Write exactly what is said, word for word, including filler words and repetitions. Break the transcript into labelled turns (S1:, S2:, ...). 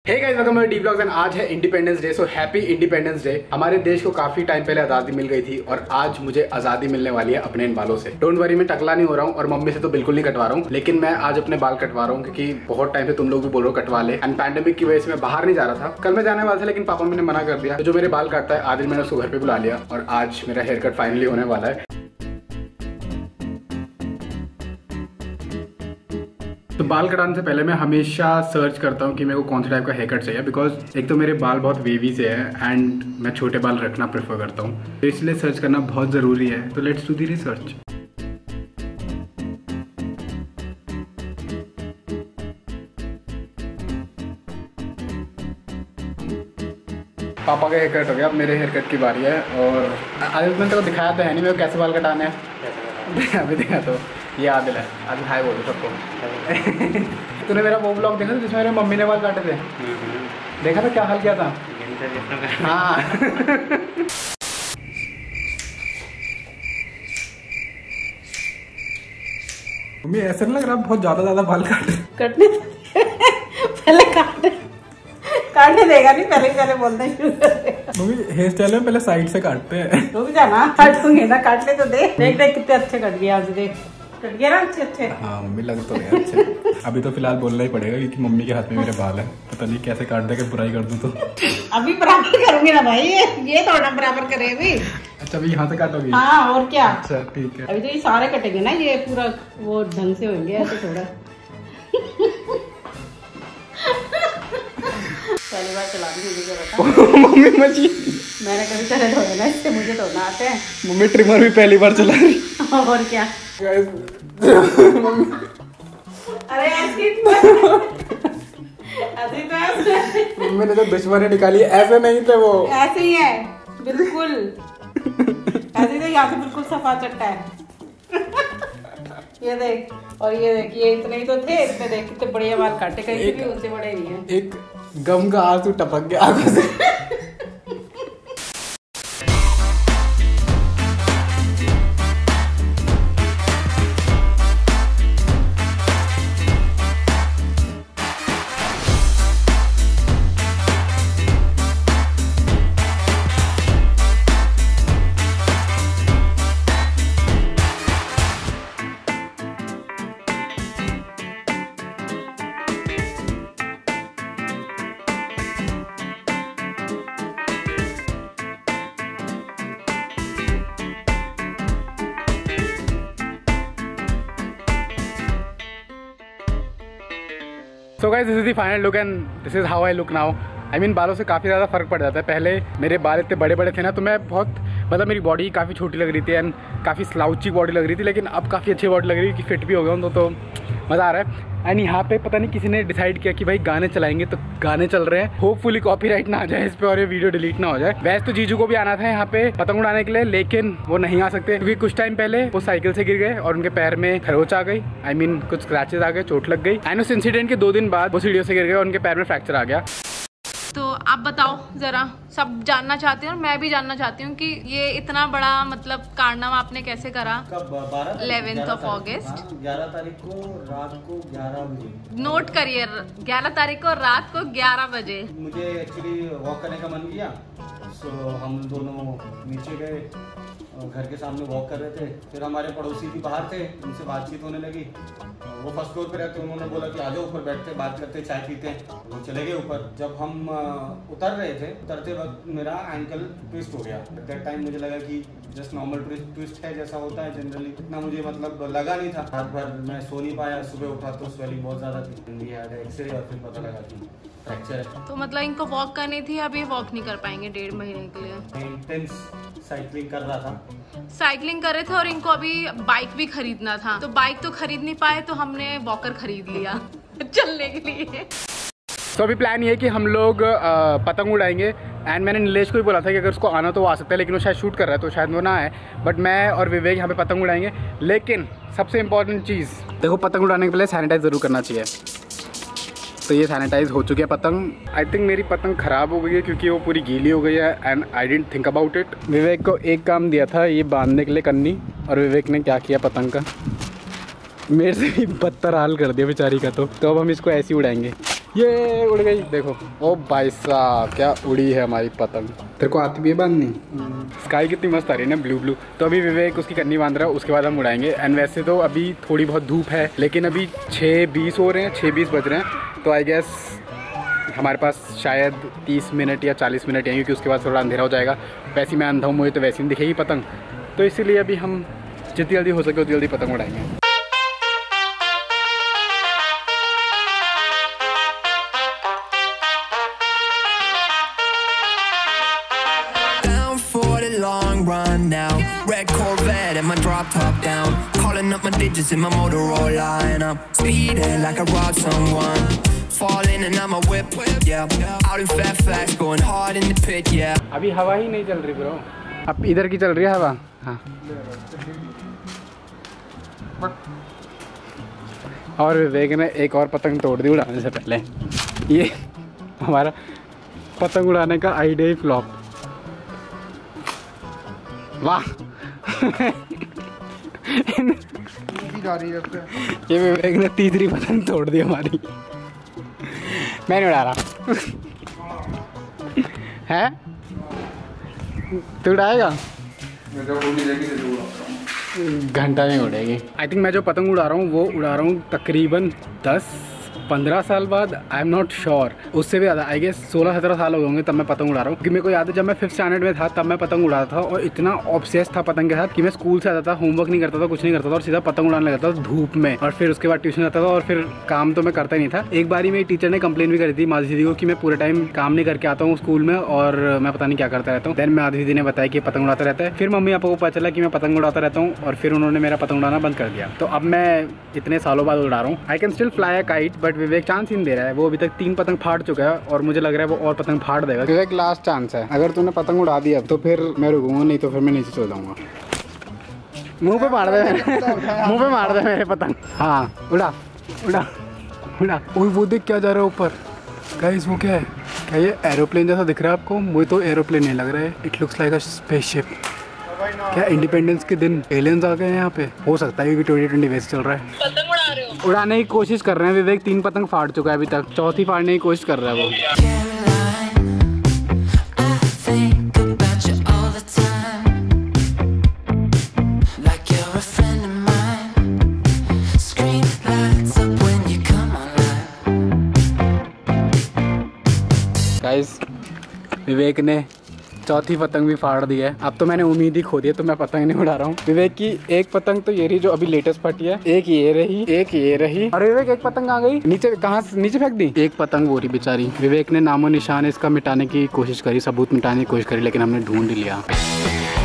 S1: Hey guys, welcome to the blogs and आज है Independence Day. So happy Independence Day. हमारे देश को काफी टाइम पहले आजादी मिल गई थी और आज मुझे आजादी मिलने वाली है अपने इन बालों से। डोंट वरी, मैं टकला नहीं हो रहा हूँ और मम्मी से तो बिल्कुल नहीं कटवा रहा हूँ, लेकिन मैं आज अपने बाल कटवा रहा हूँ क्योंकि बहुत टाइम से तुम लोग भी बोल रहे हो कटवा ले। एंड पैंडेमिक की वजह से मैं बाहर नहीं जा रहा था। कल मैं जाने वाला था लेकिन पापा ने मना कर दिया। तो जो मेरे बाल काटता है आज मैंने उसको घर पे बुला लिया और आज मेरा हेयर कट फाइनली होने वाला है। तो बाल कटाने से पहले मैं हमेशा सर्च करता हूँ कि मेरे को कौन सा टाइप का हेयर कट चाहिए, बिकॉज एक तो मेरे बाल बहुत वेवी से है एंड मैं छोटे बाल रखना प्रेफर करता हूँ, तो इसलिए सर्च करना बहुत ज़रूरी है। तो लेट्स डू दी रिसर्च। पापा का हेयर कट हो गया, अब मेरे हेयर कट की बारी है। और आज मैंने तो दिखाया तो है नहीं मेरे को कैसे बाल कटाने हैं। अभी देखा तो ये आदिल है। आज हाय बोलो सबको। तूने मेरा वो ब्लॉग देखा था जिसमें मेरे मम्मी ने बाल काटे थे? देखा था क्या हाल किया था? हाँ। मम्मी ऐसा नहीं लग रहा बहुत ज्यादा ज्यादा बाल काटे? कटने
S2: पहले काटे काटने देगा नहीं, पहले पहले बोलना शुरू कर।
S1: मम्मी हेयर स्टाइल में पहले साइड से काटते हैं।
S2: रुक जाना, काटूंगी ना, काटने तो दे। देख देख कितने अच्छे कट गए आज। देख कट गया ना अच्छे अच्छे।
S1: हाँ मम्मी लग तो गया अच्छे। अभी तो फिलहाल बोलना ही पड़ेगा क्योंकि मम्मी के हाथ में मेरे बाल है। पता नहीं कैसे काट दे कि बुराई कर दूं तो।
S2: अभी बराबर करूंगी ना भाई, ये ये थोड़ा बराबर करे अभी।
S1: अच्छा अभी यहाँ से काटोगी?
S2: हाँ और क्या।
S1: अच्छा ठीक है।
S2: अभी तो ये सारे कटेंगे ना, ये पूरा वो ढंग से होंगे ऐसे थोड़ा। पहली बार चला दी मुझे बता।
S1: मम्मी मची।
S2: मैंने कभी तरह धोए ना, इससे मुझे धोना आते हैं।
S1: मम्मी ट्रिमर भी पहली बार चला रही।
S2: और क्या। अरे ऐसी तो
S1: मम्मी ने तो दुश्मनी निकाली, ऐसे नहीं थे वो।
S2: ऐसे ही है बिल्कुल। ऐसे तो यहाँ से बिल्कुल सफा चट्टा है। ये देख और ये देख, ये इतने ही तो थे, इतने देख कितने बढ़िया बाल काटे, कहीं भी उनसे बड़े नहीं है।
S1: एक गम का आंसू टपक गया आंखों से। So guys, this is the final look and this is how I look now. I mean बालों से काफ़ी ज़्यादा फर्क पड़ जाता है। पहले मेरे बाल इतने बड़े बड़े थे ना, तो मैं बहुत मतलब मेरी बॉडी काफ़ी छोटी लग रही थी एंड काफ़ी स्लाउची बॉडी लग रही थी, लेकिन अब काफ़ी अच्छी बॉडी लग रही है कि फिट भी हो गया हूँ, तो, तो मज़ा आ रहा है। एंड यहाँ पे पता नहीं किसी ने डिसाइड किया कि भाई गाने चलाएंगे, तो गाने चल रहे हैं। होपफुली कॉपीराइट ना आ जाए इस पे और ये वीडियो डिलीट ना हो जाए। वैसे तो जीजू को भी आना था यहाँ पे पतंग उड़ाने के लिए, लेकिन वो नहीं आ सकते क्योंकि कुछ टाइम पहले वो साइकिल से गिर गए और उनके पैर में खरोच आ गई। आई मीन कुछ स्क्रैचेस आ गए, चोट लग गई। एंड उस इंसिडेंट के दो दिन बाद वो सीढ़ियों से गिर गए और उनके पैर में फ्रैक्चर आ गया।
S3: तो आप बताओ जरा, सब जानना चाहते हैं और मैं भी जानना चाहती हूँ कि ये इतना बड़ा मतलब कारनामा आपने कैसे करा? इलेवेंथ ऑफ अगस्त
S4: ग्यारह तारीख को रात को ग्यारह बजे।
S3: नोट करिए, ग्यारह तारीख को रात को ग्यारह बजे।
S4: मुझे एक्चुअली वॉक करने का मन किया, सो हम दोनों नीचे गए, घर के सामने वॉक कर रहे थे। फिर हमारे पड़ोसी भी बाहर थे, उनसे बातचीत होने लगी। वो फर्स्ट फ्लोर पे रहते, उन्होंने बोला कि आ जाओ ऊपर बैठते बात करते चाय पीते। वो चले गए ऊपर। जब हम उतर रहे थे, उतरते वक्त मेरा एंकल ट्विस्ट हो गया। एट दैट टाइम मुझे लगा कि जस्ट नॉर्मल ट्विस्ट है जैसा होता है जनरली, इतना मुझे मतलब लगा नहीं था। रात भर मैं सो नहीं पाया, सुबह उठा तो स्वेलिंग बहुत ज्यादा थी। एक्सरे और फिर पता लगा कि फ्रैक्चर है।
S3: तो मतलब इनको वॉक करनी थी, अब ये वॉक नहीं कर पाएंगे डेढ़ महीने के लिए।
S4: इंटेंस साइकिलिंग कर रहा था।
S3: साइकिलिंग कर रहे थे और इनको अभी बाइक भी खरीदना था, तो बाइक तो खरीद नहीं पाए, तो हमने वॉकर खरीद लिया चलने के लिए।
S1: तो अभी प्लान ये है कि हम लोग पतंग उड़ाएंगे। एंड मैंने नीलेश को भी बोला था कि अगर उसको आना तो वो आ सकता है, लेकिन वो शायद शूट कर रहा है तो शायद वो ना आए। बट मैं और विवेक यहाँ पे पतंग उड़ाएंगे। लेकिन सबसे इम्पोर्टेंट चीज़ देखो, पतंग उड़ाने के पहले सैनिटाइज ज़रूर करना चाहिए। तो ये सैनिटाइज हो चुकी है पतंग। आई थिंक मेरी पतंग ख़राब हो गई है क्योंकि वो पूरी गीली हो गई है and I didn't think about it. Vivek को एक काम दिया था ये बांधने के लिए कन्नी, और विवेक ने क्या किया पतंग का, मेरे से भी बदतर हाल कर दिया बेचारी का। तो तो अब हम इसको ऐसे ही उड़ाएंगे। ये उड़ गई देखो। ओ भाई साहब क्या उड़ी है हमारी पतंग। तेरे को आती भी है बांधनी? स्काई कितनी मस्त आ रही है ना, ब्लू ब्लू। तो अभी विवेक उसकी कन्नी बांध रहा है, उसके बाद हम उड़ाएंगे। एंड वैसे तो अभी थोड़ी बहुत धूप है, लेकिन अभी छः बीस हो रहे हैं, छः बीस बज रहे हैं। तो आई गेस हमारे पास शायद तीस मिनट या चालीस मिनट हैं, क्योंकि उसके बाद थोड़ा अंधेरा हो जाएगा। वैसे मैं अंधा हूँ, मुझे तो वैसे ही दिखेगी पतंग, तो इसीलिए अभी हम जितनी जल्दी हो सके उतनी जल्दी पतंग उड़ाएंगे।
S5: Long run now, red Corvette and my drop top down, calling up my digits in my Motorola and I'm speeding like I robbed someone, falling and I'm a whip, yeah, out in Fairfax, going hard in the pit, yeah.
S1: अभी हवा ही नहीं चल रही bro, अब इधर की चल रही है हवा। हाँ, और विवेक ने एक और पतंग तोड़ दी उड़ाने से पहले। ये हमारा पतंग उड़ाने का आइडिया ही फ्लॉप। वाह ये विवेक ने तीसरी पतंग तोड़ दी हमारी। मैं नहीं उड़ा रहा है, तू उड़ाएगा? घंटा नहीं उड़ेगी। आई थिंक मैं जो पतंग उड़ा रहा हूँ वो उड़ा रहा हूँ तकरीबन दस पंद्रह साल बाद, आई एम नॉट श्योर, उससे भी ज़्यादा, आई गेस सोलह सत्रह साल हो होंगे तब मैं पतंग उड़ा रहा हूँ। क्योंकि मेरे को याद है जब मैं फिफ्थ स्टैंडर्ड में था तब मैं पतंग उड़ाता था, और इतना ऑब्सेस था पतंग के साथ कि मैं स्कूल से आता था, होमवर्क नहीं करता था, कुछ नहीं करता था, और सीधा पतंग उड़ाने लगता था धूप में। और फिर उसके बाद ट्यूशन जाता था, और फिर काम तो मैं करता ही नहीं था। एक बारी मेरी टीचर ने कंप्लेन भी करी थी माधवी दीदी को कि मैं पूरे टाइम काम नहीं करके आता हूँ स्कूल में, और मैं पता नहीं क्या करता रहता हूँ। देन माधवी दीदी ने बताया कि पतंग उड़ाता रहता है। फिर मम्मी पापा को पता चला कि मैं पतंग उड़ाता रहता हूँ, और फिर उन्होंने मेरा पतंग उड़ाना बंद कर दिया। तो अब मैं इतने सालों बाद उड़ा रहा हूँ। I can still fly a kite, but Vivek chance ही नहीं दे रहा है। वो अभी तक तीन पतंग फाड़ चुका है, और मुझे लग रहा है वो और पतंग फाड़ देगा। विवेक लास्ट चांस है, अगर तूने पतंग उड़ा दी अब तो फिर मैं रुकूंगा, नहीं तो फिर मैं नीचे चल जाऊंगा। मुंह पे मार दे मुंह पे मार दे मेरे पतंग। हाँ उड़ा उड़ा उड़ा। ओए वो देख क्या जा रहा है ऊपर। गाइस वो क्या है? क्या ये एरोप्लेन जैसा दिख रहा है आपको? मुझे तो एरोप्लेन नहीं लग रहा है, it looks like a spaceship. क्या इंडिपेंडेंस के दिन एलियंस आ गए हैं यहाँ पे? हो सकता है क्योंकि ट्वेंटी ट्वेंटी वैसे चल रहा है।
S3: पतंग उड़ा रहे हो?
S1: उड़ाने की कोशिश कर रहे हैं विवेक, तीन पतंग फाड़ चुका है अभी तक, चौथी फाड़ने की कोशिश कर रहा है वो। गाइस विवेक ने चौथी पतंग भी फाड़ दी है। अब तो मैंने उम्मीद ही खो दी है, तो मैं पतंग नहीं उड़ा रहा हूँ। विवेक की एक पतंग तो ये रही जो अभी लेटेस्ट फटी है, एक ये रही, एक ये रही, और विवेक एक पतंग आ गई नीचे। कहाँ नीचे फेंक दी? एक पतंग वो रही बेचारी। विवेक ने नामो निशान इसका मिटाने की कोशिश करी, सबूत मिटाने की कोशिश करी, लेकिन हमने ढूंढ लिया।